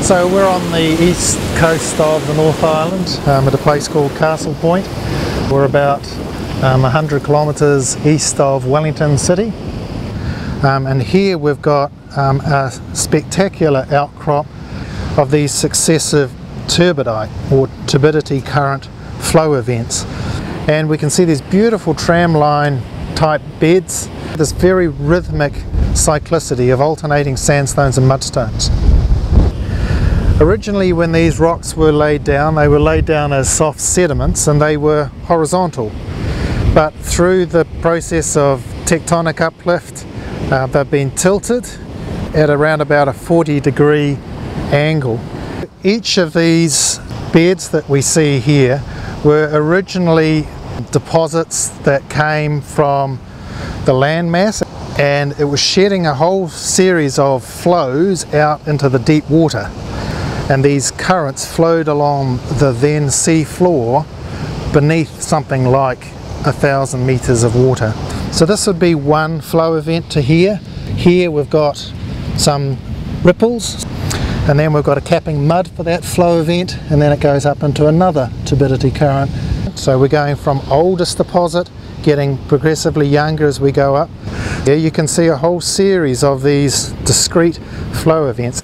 So we're on the east coast of the North Island at a place called Castle Point. We're about 100 kilometres east of Wellington City, and here we've got a spectacular outcrop of these successive turbidite or turbidity current flow events. And we can see these beautiful tramline type beds, this very rhythmic cyclicity of alternating sandstones and mudstones. Originally, when these rocks were laid down, they were laid down as soft sediments and they were horizontal. But through the process of tectonic uplift, they've been tilted at around about a 40-degree angle. Each of these beds that we see here were originally deposits that came from the landmass, and it was shedding a whole series of flows out into the deep water. And these currents flowed along the then sea floor beneath something like 1,000 meters of water. So this would be one flow event to here. Here we've got some ripples, and then we've got a capping mud for that flow event, and then it goes up into another turbidity current. So we're going from oldest deposit, getting progressively younger as we go up. Here you can see a whole series of these discrete flow events.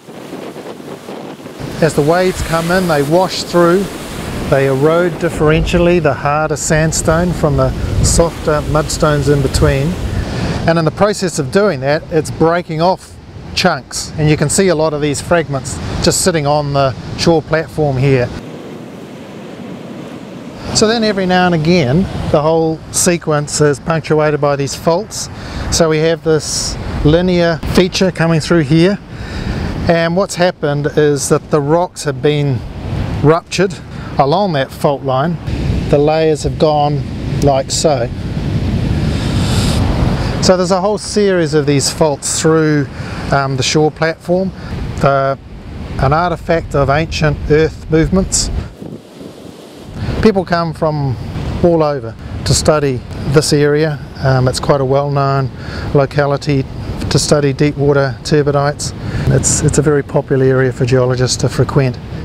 As the waves come in, they wash through, they erode differentially the harder sandstone from the softer mudstones in between. And in the process of doing that, it's breaking off chunks. And you can see a lot of these fragments just sitting on the shore platform here. So then every now and again, the whole sequence is punctuated by these faults. So we have this linear feature coming through here. And what's happened is that the rocks have been ruptured along that fault line. The layers have gone like so. So there's a whole series of these faults through the shore platform. They're an artifact of ancient earth movements. People come from all over to study this area. It's quite a well-known locality to study deep water turbidites. It's a very popular area for geologists to frequent.